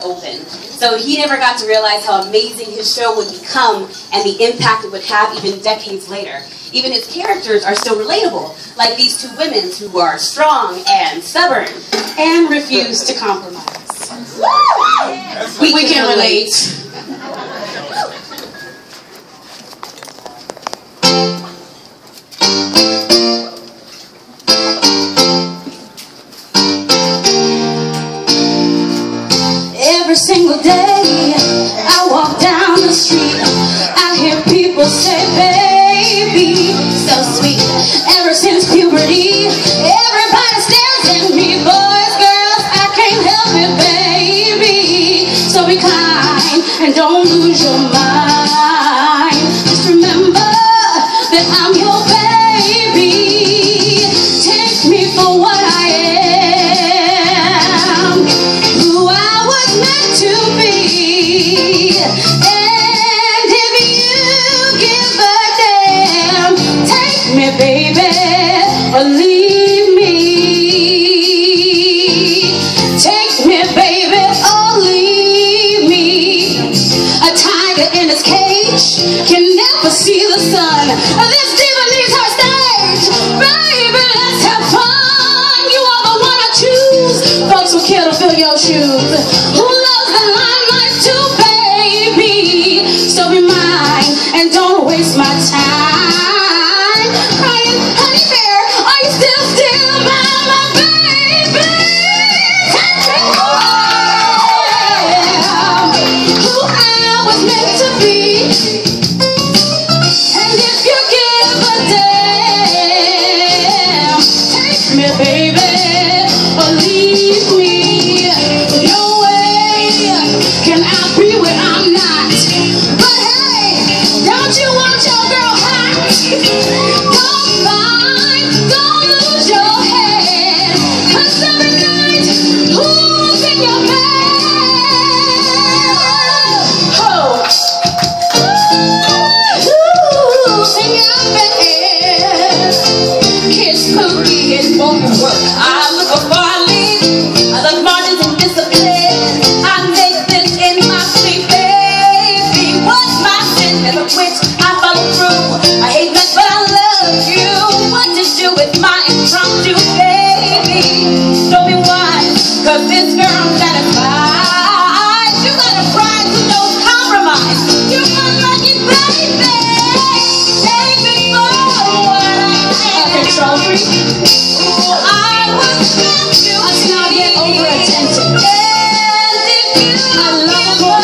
open. So he never got to realize how amazing his show would become and the impact it would have even decades later. Even his characters are still relatable, like these two women who are strong and stubborn and refuse to compromise. We can relate. Every single day I walk down the street, I hear people say, baby, so sweet. Ever since puberty, everybody stares at me. Boys, girls, I can't help it, baby. So be kind and don't lose your mind. Just remember that I'm your baby. Take me for what I am, who I was meant to be. And if you give a damn, take me, baby, or leave me. Take me, baby, or leave me. A tiger in its cage can never see the sun. This demon needs her stage. Baby, let's have fun. You are the one I choose. Folks will kill to fill your shoes. Who loves the limelight too, baby? So be mine and don't waste my time. Crying, honey bear, are you still my baby? Take me who I was meant to be. And if you give a damn, take me, baby, or leave me. No way can I be where I'm not. But hey, don't you want your girl hot? Don't mind, don't lose your head. 'Cause every night, who's in your bed? Oh. Who's in your bed? Kiss Pookie, it won't work. I look for a lead. I love margins and discipline. I make this in my sleep, baby. What's my sin? As a witch, I follow through. I hate mess, but I love you. What to do with my impromptu, baby? Show me why, 'cause this girl's satisfied. You got a bride who knows compromise. You're my lucky baby. Take me for what I am. A control freak. I was meant to. I cannot get over attention. I love a boy